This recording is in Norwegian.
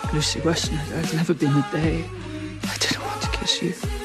Lucy Weston, there's never been a day I didn't want to kiss you.